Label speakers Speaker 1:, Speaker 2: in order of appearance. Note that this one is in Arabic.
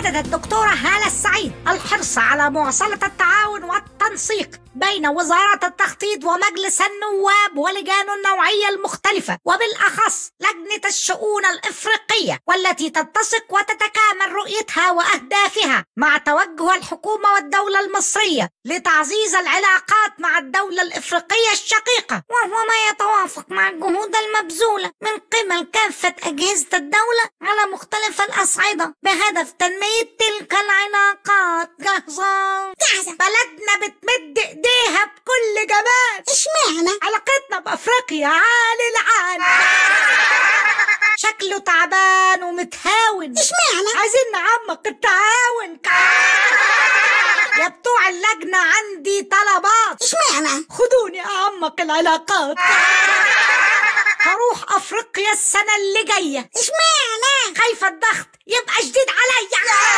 Speaker 1: أكدت الدكتورة هالة السعيد الحرص على مواصلة التعاون والتنسيق بين وزارة التخطيط ومجلس النواب ولجان النوعية المختلفة، وبالأخص لجنة الشؤون الإفريقية، والتي تتسق وتتكامل رؤيتها وأهدافها مع توجه الحكومة والدولة المصرية لتعزيز العلاقات مع الدولة الإفريقية الشقيقة، وهو ما يتوافق مع الجهود المبذولة من قبل كافة أجهزة الدولة على مختلف الأصعدة بهدف تنمية تلك العلاقات. جاهزة؟ بلدنا بتمد ايديها بكل جمال.
Speaker 2: اشمعنى؟
Speaker 1: علاقتنا بأفريقيا عال العال. شكله تعبان ومتهاون.
Speaker 2: اشمعنى؟
Speaker 1: عايزين نعمق التعاون. يا بتوع اللجنة عندي طلبات.
Speaker 2: اشمعنى؟
Speaker 1: خدوني أعمق العلاقات. هروح أفريقيا السنة اللي جاية.
Speaker 2: اشمعنى؟
Speaker 1: خايفة الضغط يبقى شديد عليا.